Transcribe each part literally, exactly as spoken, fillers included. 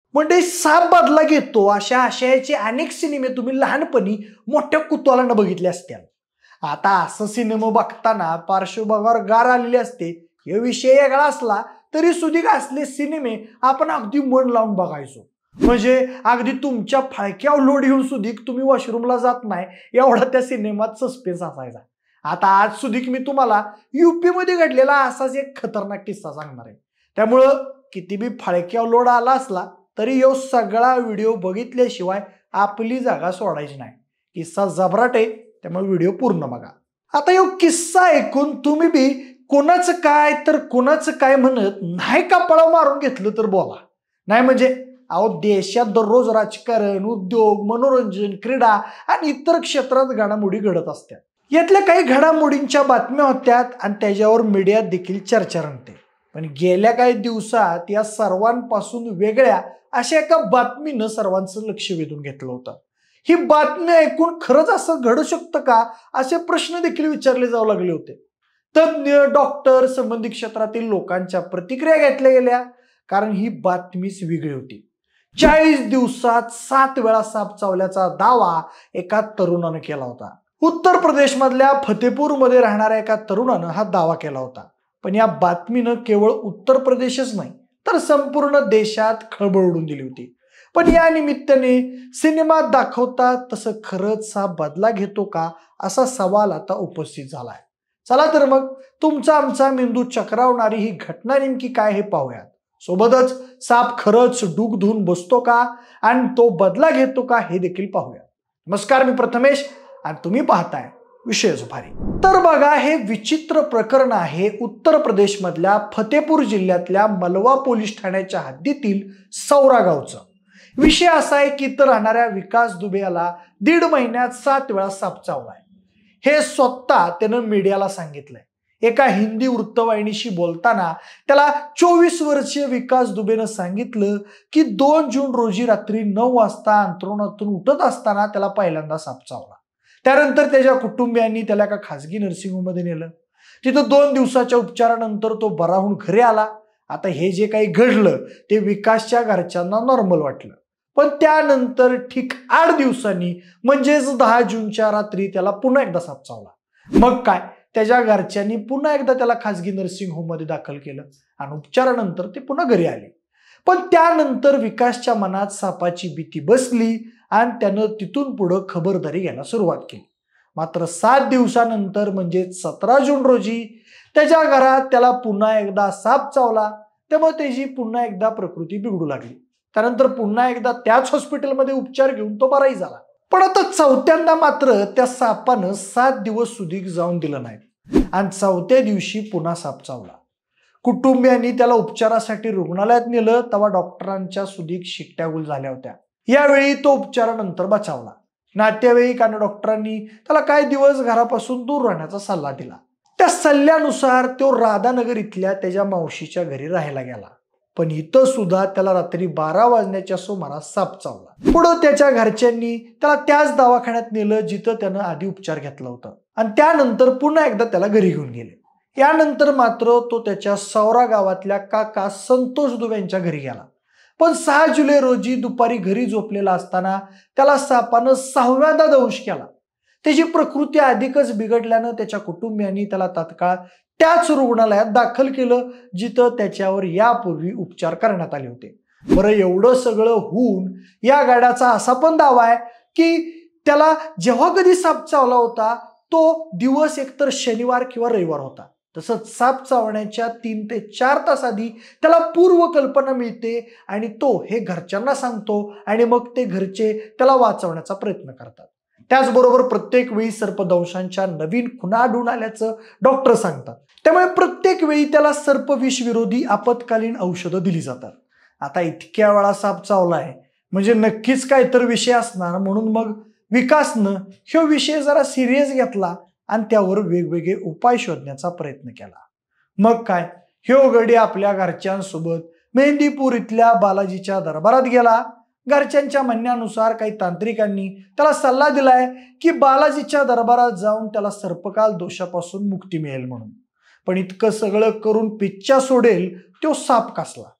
म्हणजे साप बदला घेतो अशा आशयाचे अनेक सिनेमे तुम्ही लहानपणी मोठ्या कुतूहलाने बघितले असतील. आता असं सिनेमा बघताना पार्श्वभूमीवर गार आलेले असते. हे विषय वेगळा असला तरी सुद्धा असले सिनेमे आपण अगदी मन लावून बघायचो. म्हणजे अगदी तुमच्या फाळक्यावर लोड घेऊन सुद्धा तुम्ही वॉशरूमला जात नाही एवढा त्या सिनेमात सस्पेन्स असायचा. आता आज सुद्धा मी तुम्हाला यूपी मध्ये घडलेला असाच एक खतरनाक किस्सा सांगणार आहे. त्यामुळं किती बी फाळक्यावर लोड आला असला तरी यो सगळा व्हिडिओ बघितल्याशिवाय आपली जागा सोडायची नाही. किस्सा जबराट आहे, त्यामुळे व्हिडिओ पूर्ण बघा. आता यो किस्सा ऐकून तुम्ही बी कोणाचं काय तर कोणाचं काय म्हणत नाही कपाळा मारून घेतलं तर बोला. नाही म्हणजे अहो देशात दररोज राजकारण, उद्योग, मनोरंजन, क्रीडा आणि इतर क्षेत्रात घडामोडी घडत असतात. यातल्या काही घडामोडींच्या बातम्या होत्यात आणि त्याच्यावर मीडियात देखील चर्चा रंगते. पण गेल्या काही दिवसात या सर्वांपासून वेगळ्या अशा एका बातमीनं सर्वांचं लक्ष वेधून घेतलं होतं. ही बातमी ऐकून खरंच असं घडू शकतं का असे प्रश्न देखील विचारले जाऊ लागले होते. तज्ञ, डॉक्टर, संबंधित क्षेत्रातील लोकांच्या प्रतिक्रिया घेतल्या गेल्या, कारण ही बातमीच वेगळी होती. चाळीस दिवसात सात वेळा साप चावल्याचा दावा एका तरुणानं केला होता. उत्तर प्रदेश मधल्या फतेपूर मध्ये राहणाऱ्या एका तरुणानं हा दावा केला होता. पण या बातमीनं केवळ उत्तर प्रदेशच नाही तर संपूर्ण देशात खळबळ उडून दिली होती. पण या निमित्ताने सिनेमात दाखवतात तसं खरंच साप बदला घेतो का असा सवाल आता उपस्थित झालाय. चला तर मग तुमचा आमचा मेंदू चक्रावणारी ही घटना नेमकी काय हे पाहूयात. सोबतच साप खरंच डूक धुवून बसतो का आणि तो बदला घेतो का हे देखील पाहूया. नमस्कार, मी प्रथमेश आणि तुम्ही पाहताय विशेष भारी. तर बघा, हे विचित्र प्रकरण आहे उत्तर प्रदेश मधल्या फतेपूर जिल्ह्यातल्या मलवा पोलीस ठाण्याच्या हद्दीतील सौरा गावचं. विषय असा आहे की इथं राहणाऱ्या विकास दुबे याला दीड महिन्यात सात वेळा साप चावलाय. हे स्वतः त्यानं मीडियाला सांगितलंय. एका हिंदी वृत्तवाहिनीशी बोलताना त्याला चोवीस वर्षीय विकास दुबेनं सांगितलं की दोन जून रोजी रात्री नऊ वाजता अंथरुणातून उठत असताना त्याला पहिल्यांदा साप चावला. त्यानंतर त्याच्या कुटुंबियांनी त्याला एका खासगी नर्सिंग होम मध्ये नेलं. तिथं दोन दिवसाच्या उपचारानंतर तो बरा होऊन घरी आला. आता हे जे काही घडलं ते विकासच्या घरच्यांना नॉर्मल वाटलं. पण त्यानंतर ठीक आठ दिवसांनी म्हणजेच दहा जूनच्या रात्री त्याला पुन्हा एकदा साप चावला. मग काय, त्याच्या घरच्यांनी पुन्हा एकदा त्याला खासगी नर्सिंग होम मध्ये दाखल केलं आणि उपचारानंतर ते पुन्हा घरी आले. पण त्यानंतर विकासच्या मनात सापाची भीती बसली आणि त्यानं तिथून पुढं खबरदारी घ्यायला सुरुवात केली. मात्र सात दिवसानंतर म्हणजे सतरा जून रोजी त्याच्या घरात त्याला पुन्हा एकदा साप चावला. त्यामुळे त्याची पुन्हा एकदा प्रकृती बिघडू लागली. त्यानंतर पुन्हा एकदा त्याच हॉस्पिटलमध्ये उपचार घेऊन तो बराही झाला. पण आता चौथ्यांदा मात्र त्या सापानं सात दिवस सुधीक जाऊन दिलं नाही आणि चौथ्या दिवशी पुन्हा साप चावला. कुटुंबियांनी त्याला उपचारासाठी रुग्णालयात नेलं तेव्हा डॉक्टरांच्या सुधीक शिट्ट्या गुल झाल्या होत्या. यावेळी तो उपचारानंतर बचावला. नातेवाईक आणि डॉक्टरांनी त्याला काही दिवस घरापासून दूर राहण्याचा सल्ला दिला. त्या सल्ल्यानुसार तो राधानगर इथल्या त्याच्या मावशीच्या घरी राहायला गेला. पण इथं सुद्धा त्याला रात्री बारा वाजण्याच्या सुमारास साप चावला. पुढं त्याच्या घरच्यांनी त्याला त्याच दवाखान्यात नेलं जिथं त्यानं आधी उपचार घेतला होता आणि त्यानंतर पुन्हा एकदा त्याला घरी घेऊन गेले. यानंतर मात्र तो त्याच्या सौरा गावातल्या काका संतोष दुबे यांच्या घरी गेला. पण सहा जुलै रोजी दुपारी घरी झोपलेला असताना त्याला सापानं सहाव्यांदा दंश केला. त्याची प्रकृती अधिकच बिघडल्यानं त्याच्या कुटुंबियांनी त्याला तात्काळ त्याच रुग्णालयात दाखल केलं जिथं त्याच्यावर यापूर्वी उपचार करण्यात आले होते. बरं, एवढं सगळं होऊन या गाड्याचा असा पण दावा आहे की त्याला जेव्हा कधी साप चावला होता तो दिवस एकतर शनिवार किंवा रविवार होता. तसंच साप चावण्याच्या तीन ते चार तास आधी त्याला पूर्व कल्पना मिळते आणि तो हे घरच्यांना सांगतो आणि मग ते घरचे त्याला वाचवण्याचा प्रयत्न करतात. त्याचबरोबर प्रत्येक वेळी सर्पदंशांच्या नवीन खुणा आढळून आल्याचं डॉक्टर सांगतात. त्यामुळे प्रत्येक वेळी त्याला सर्पविष विरोधी आपत्कालीन औषधं दिली जातात. आता इतक्या वेळा साप चावलाय म्हणजे नक्कीच काहीतरी विषय असणार, म्हणून मग विकासनं हा विषय जरा सिरियस घेतला आणि त्यावर वेगवेगळे उपाय शोधण्याचा प्रयत्न केला. मग काय, ह्यो गडी आपल्या घरच्यांसोबत मेहंदीपूर इथल्या बालाजीच्या दरबारात गेला. घरच्यांच्या म्हणण्यानुसार काही तांत्रिकांनी त्याला सल्ला दिलाय की बालाजीच्या दरबारात जाऊन त्याला सर्पकाल दोषापासून मुक्ती मिळेल म्हणून. पण इतकं सगळं करून पिच्छा सोडेल तो साप कसला.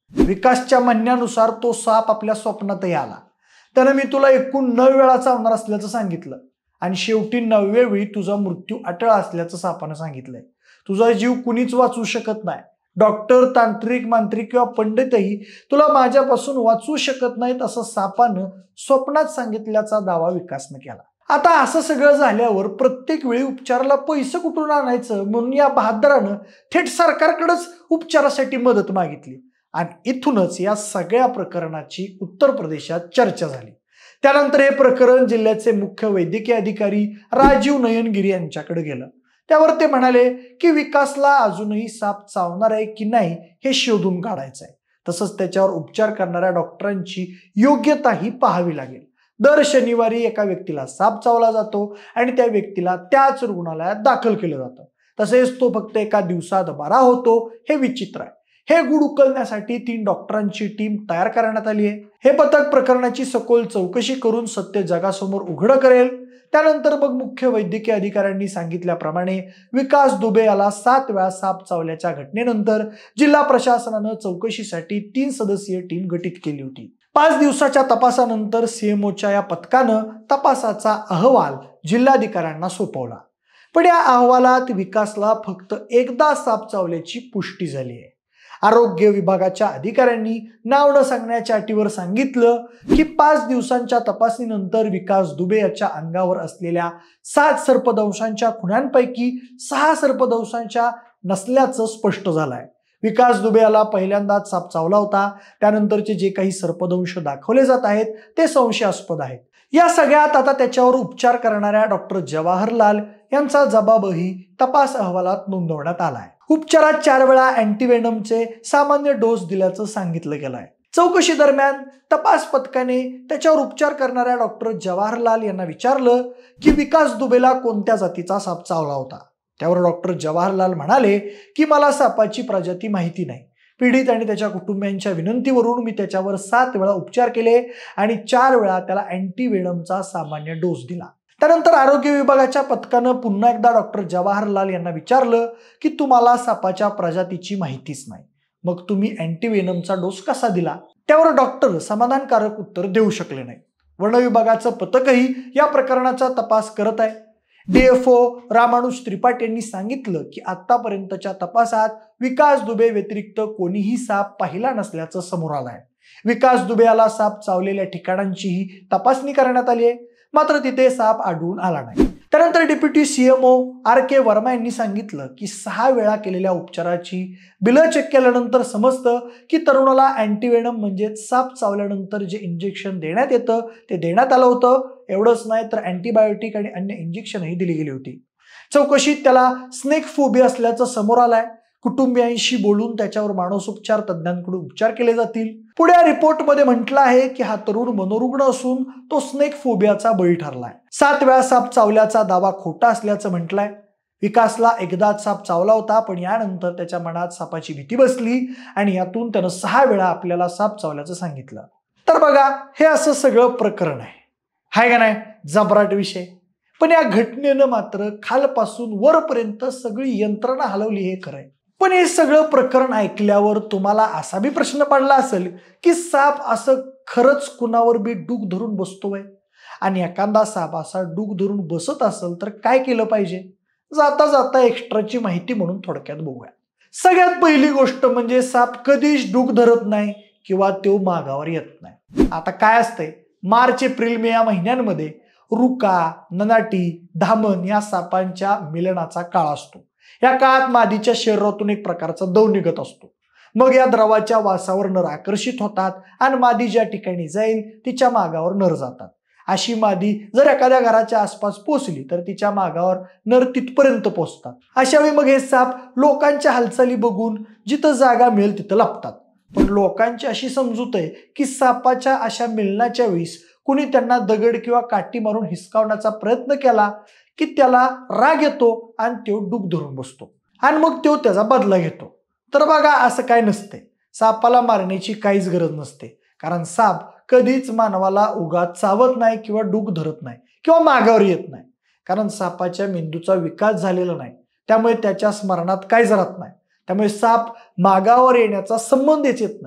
विकासच्या म्हणण्यानुसार तो साप आपल्या स्वप्नातही आला. त्यानं मी तुला एकूण नऊ वेळा चावणार असल्याचं सांगितलं आणि शेवटी नवव्या वेळी तुझा मृत्यू अटळ असल्याचं सापानं सांगितलंय. तुझा जीव कुणीच वाचवू शकत नाही. डॉक्टर, तांत्रिक, मांत्रिक किंवा पंडितही तुला माझ्यापासून वाचवू शकत नाहीत असं सापानं स्वप्नात सांगितल्याचा दावा विकासनं केला. आता असं सगळं झाल्यावर प्रत्येक वेळी उपचाराला पैसे कुठून आणायचं म्हणून या बहादरानं थेट सरकारकडेच उपचारासाठी मदत मागितली आणि इथूनच या सगळ्या प्रकरणाची उत्तर प्रदेशात चर्चा झाली. त्यानंतर हे प्रकरण जिल्ह्याचे मुख्य वैद्यकीय अधिकारी राजीव नयनगिरी यांच्याकडे गेलं. त्यावर ते म्हणाले की विकासला अजूनही साप चावणार आहे की नाही हे शोधून काढायचं आहे. तसंच त्याच्यावर उपचार करणाऱ्या डॉक्टरांची योग्यताही पाहावी लागेल. दर शनिवारी एका व्यक्तीला साप चावला जातो आणि त्या व्यक्तीला त्याच रुग्णालयात दाखल केलं जातं. तसेच तो फक्त एका दिवसात बरा होतो हे विचित्र आहे. हे गुढ उकलण्यासाठी तीन डॉक्टरांची टीम तयार करण्यात आली आहे. हे पथक प्रकरणाची सखोल चौकशी करून सत्य जगासमोर उघड करेल. त्यानंतर मग मुख्य वैद्यकीय अधिकाऱ्यांनी सांगितल्याप्रमाणे विकास दुबे याला सात वेळा साप चावल्याच्या घटनेनंतर जिल्हा प्रशासनानं चौकशीसाठी तीन सदस्यीय टीम गठीत केली होती. पाच दिवसाच्या तपासानंतर सीएमओच्या या पथकानं तपासाचा अहवाल जिल्हाधिकाऱ्यांना सोपवला. पण या अहवालात विकासला फक्त एकदा साप चावल्याची पुष्टी झाली आहे. आरोग्य विभागाच्या अधिकाऱ्यांनी नाव न सांगण्याच्या अटीवर सांगितलं की पाच दिवसांच्या तपासणीनंतर विकास दुबे याच्या अंगावर असलेल्या सात सर्पदंशांच्या खुणांपैकी सहा सर्पदंशांच्या नसल्याचं स्पष्ट झालंय. विकास दुबे याला पहिल्यांदाच साप चावला होता. त्यानंतरचे जे काही सर्पदंश दाखवले जात आहेत ते संशयास्पद आहेत. या सगळ्यात आता त्याच्यावर उपचार करणाऱ्या डॉक्टर जवाहरलाल यांचा जबाबही तपास अहवालात नोंदवण्यात आलाय. उपचारात चार वेळा अँटीवेनमचे सामान्य डोस दिल्याचं सांगितलं गेलंय. चौकशी दरम्यान तपास पथकाने त्याच्यावर उपचार करणाऱ्या डॉक्टर जवाहरलाल यांना विचारलं की विकास दुबेला कोणत्या जातीचा साप चावला होता. त्यावर डॉक्टर जवाहरलाल म्हणाले की मला सापाची प्रजाती माहिती नाही. पीडित आणि त्याच्या कुटुंबियांच्या विनंतीवरून मी त्याच्यावर सात वेळा उपचार केले आणि चार वेळा त्याला अँटीवेनमचा सामान्य डोस दिला. त्यानंतर आरोग्य विभागाच्या पथकानं पुन्हा एकदा डॉक्टर जवाहरलाल यांना विचारलं की तुम्हाला सापाच्या प्रजातीची माहितीच नाही, मग तुम्ही अँटीवेनमचा डोस कसा दिला. त्यावर डॉक्टर समाधानकारक उत्तर देऊ शकले नाही. वन विभागाचं पथकही या प्रकरणाचा तपास करत आहे. डीएफओ रामानुज त्रिपाठी यांनी सांगितलं की आतापर्यंतच्या तपासात विकास दुबे व्यतिरिक्त कोणीही साप पाहिला नसल्याचं समोर आलंय. विकास दुबे याला साप चावलेल्या ठिकाणांचीही तपासणी करण्यात आली आहे, मात्र तिथे साप आढळून आला नाही. त्यानंतर deputy CMO R K Verma यांनी सांगितलं की सहा वेळा केलेल्या उपचाराची बिलं चेक केल्यानंतर समजतं की तरुणाला अँटीवेनम म्हणजे साप चावल्यानंतर जे इंजेक्शन देण्यात येतं ते देण्यात आलं होतं. एवढंच नाही तर अँटीबायोटिक आणि अन्य इंजेक्शनही दिली गेली होती. चौकशीत त्याला स्नेक फोबिया असल्याचं समोर आलंय. कुटुंबियांशी बोलून त्याच्यावर मानसोपचार तज्ज्ञांकडून उपचार केले जातील. पुढे या रिपोर्टमध्ये म्हटलं आहे की हा तरुण मनोरुग्ण असून तो स्नेक फोबियाचा बळी ठरलाय. सात वेळा साप चावल्याचा दावा खोटा असल्याचं म्हटलंय. विकासला एकदाच साप चावला होता, पण यानंतर त्याच्या मनात सापाची भीती बसली आणि यातून त्यानं सहा वेळा आपल्याला साप चावल्याचं सांगितलं. तर बघा, हे असं सगळं प्रकरण आहे, हाय का नाही, जबराट विषय. पण या घटनेनं मात्र खालपासून वरपर्यंत सगळी यंत्रणा हलवली हे खरंय. पण हे सगळं प्रकरण ऐकल्यावर तुम्हाला असा बी प्रश्न पडला असेल की साप असं खरंच कुणावर बी डूक धरून बसतोय, आणि एखादा साप असा डूक धरून बसत असेल तर काय केलं पाहिजे. जाता जाता एक्स्ट्राची माहिती म्हणून थोडक्यात बघूया. सगळ्यात पहिली गोष्ट म्हणजे साप कधीच डूक धरत नाही किंवा तो मागावर येत नाही. आता काय असतंय, मार्च एप्रिल मे या महिन्यांमध्ये रुका, ननाटी, धामण या सापांच्या मिलनाचा काळ असतो. या काळात मादीच्या शरीरातून एक प्रकारचा द्रव निघत असतो. मग या द्रवाच्या वासावर नर आकर्षित होतात आणि मादी ज्या ठिकाणी जाईल तिच्या मागावर नर जातात. अशी मादी जर एखाद्या घराच्या आसपास पोहोचली तर तिच्या मागावर नर तिथपर्यंत पोहोचतात. अशा वेळी मग हे साप लोकांच्या हालचाली बघून जिथं जागा मिळेल तिथं लपतात. पण लोकांची अशी समजूत आहे की सापाच्या अशा मिलनाच्या वेळेस कुणी त्यांना दगड किंवा काठी मारून हिसकावण्याचा प्रयत्न केला की त्याला राग येतो आणि तो डूक धरून बसतो आणि मग तो त्याचा बदला घेतो. तर बघा, असं काय नसते. सापाला मारण्याची काहीच गरज नसते, कारण साप कधीच मानवाला उगाच चावत नाही किंवा डूक धरत नाही किंवा मागावर येत नाही. कारण सापाच्या मेंदूचा विकास झालेला नाही, त्यामुळे त्याच्या स्मरणात काहीच राहत नाही. त्यामुळे साप मागावर येण्याचा संबंधच येत नाही.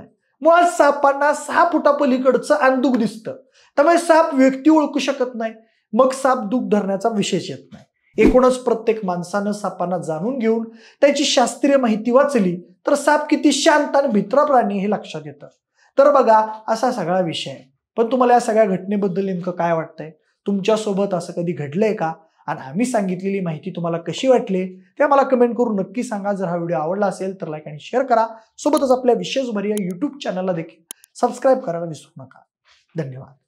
मुळात सापांना सहा फुटापलीकडचं अंधुक दिसतं, त्यामुळे साप व्यक्ती ओळखू शकत नाही, मग साप दूध धरण्याचा विशेष येत नाही. एकूणच प्रत्येक माणसानं सापांना जाणून घेऊन त्याची शास्त्रीय माहिती वाचली तर साप किती शांत आणि भित्रा प्राणी हे लक्षात येतं. तर बघा, असा सगळा विषय आहे. पण तुम्हाला या सगळ्या घटनेबद्दल नेमकं काय वाटतंय? तुमच्यासोबत असं कधी घडलंय का? आणि आम्ही सांगितलेली माहिती तुम्हाला कशी वाटली ते मला कमेंट करून नक्की सांगा. जर हा व्हिडिओ आवडला असेल तर लाईक आणि शेअर करा. सोबतच आपल्या विशेष भर या युट्यूब चॅनलला देखील सबस्क्राईब करायला विसरू नका. धन्यवाद.